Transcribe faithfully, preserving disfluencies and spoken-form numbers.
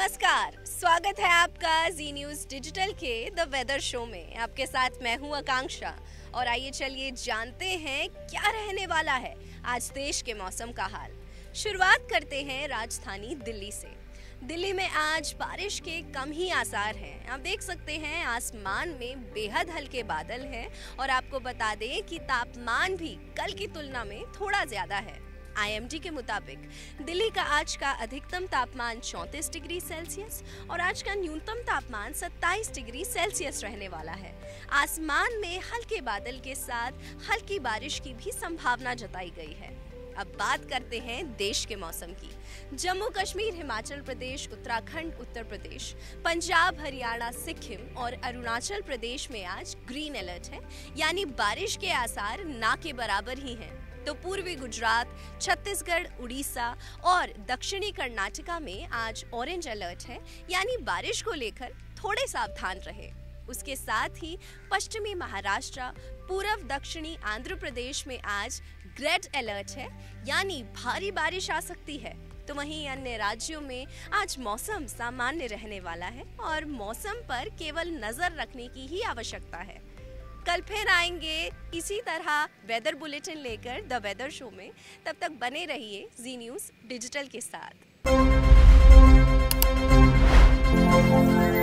नमस्कार, स्वागत है आपका जी न्यूज डिजिटल के द वेदर शो में। आपके साथ मैं हूं आकांक्षा और आइए चलिए जानते हैं क्या रहने वाला है आज देश के मौसम का हाल। शुरुआत करते हैं राजधानी दिल्ली से। दिल्ली में आज बारिश के कम ही आसार हैं। आप देख सकते हैं आसमान में बेहद हल्के बादल हैं और आपको बता दें कि तापमान भी कल की तुलना में थोड़ा ज्यादा है। आई एम डी के मुताबिक दिल्ली का आज का अधिकतम तापमान चौंतीस डिग्री सेल्सियस और आज का न्यूनतम तापमान सत्ताईस डिग्री सेल्सियस रहने वाला है। आसमान में हल्के बादल के साथ हल्की बारिश की भी संभावना जताई गई है। अब बात करते हैं देश के मौसम की। जम्मू कश्मीर, हिमाचल प्रदेश, उत्तराखंड, उत्तर प्रदेश, पंजाब, हरियाणा, सिक्किम और अरुणाचल प्रदेश में आज ग्रीन अलर्ट है, यानी बारिश के आसार ना के बराबर ही हैं। तो पूर्वी गुजरात, छत्तीसगढ़, उड़ीसा और दक्षिणी कर्नाटका में आज ऑरेंज अलर्ट है, यानी बारिश को लेकर थोड़े सावधान रहे। उसके साथ ही पश्चिमी महाराष्ट्र, पूर्व दक्षिणी आंध्र प्रदेश में आज रेड अलर्ट है, यानी भारी बारिश आ सकती है। तो वहीं अन्य राज्यों में आज मौसम सामान्य रहने वाला है और मौसम पर केवल नजर रखने की ही आवश्यकता है। कल फिर आएंगे इसी तरह वेदर बुलेटिन लेकर द वेदर शो में। तब तक बने रहिए जी न्यूज डिजिटल के साथ।